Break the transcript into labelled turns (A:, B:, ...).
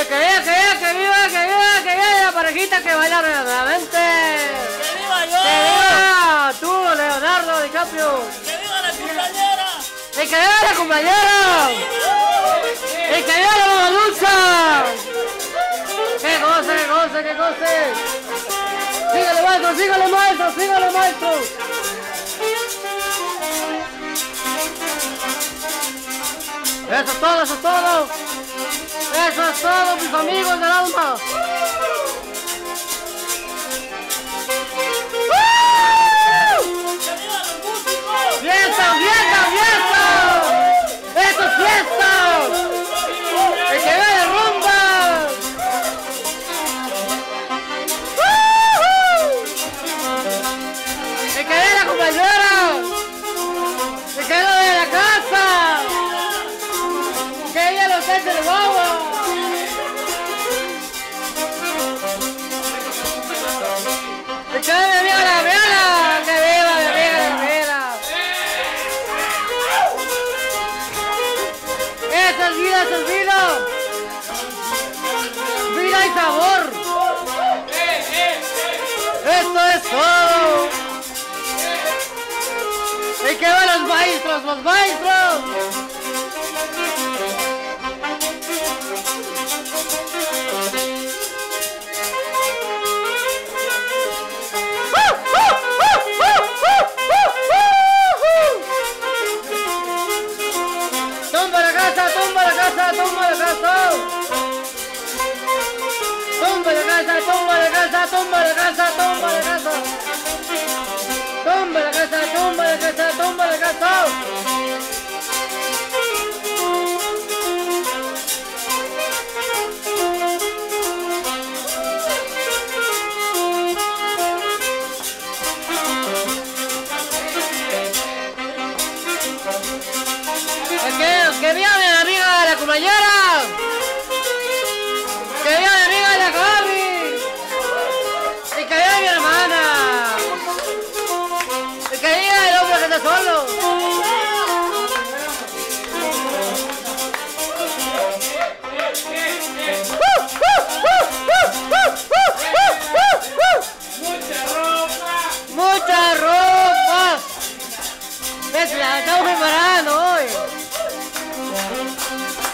A: Que viva la parejita que baila nuevamente.
B: ¡Que viva yo!
A: ¡Que viva tú, Leonardo DiCaprio!
B: ¡Que viva la compañera!
A: ¡Y que viva la compañera! ¡Y que viva la mamalucha! ¡Qué goce, qué goce, qué goce! ¡Sígale, maestro, sígale, maestro, sígale, maestro! Eso es todo, eso es todo. Eso es todo, mis amigos del alma. ¡Fiesta, fiesta, fiesta! ¡Eso es fiesta! ¡Y que vaya rumba! ¡Y que vaya la compañera! ¡Y que vaya la casa! ¡Que ella lo eche el guagua! ¡Y que viva la viola! ¡Que viva la viola! ¡Eso es vida, eso es vida! ¡Vida y sabor! ¡Esto es todo! ¡Y que van los maestros, los maestros! ¡Tumba la casa, tumba la casa, tumba la casa! ¡Tumba la casa, tumba la casa, tumba la casa, tumba la casa! ¡Tumba la casa, tumba la casa, tumba la casa! ¡Que viva mi amiga la compañera! ¡Que viva mi amiga la Gaby! ¡Y que viva mi hermana! ¡Y que viva el hombre que está solo! ¡Mucha ropa! ¡Ves, la estamos preparando hoy!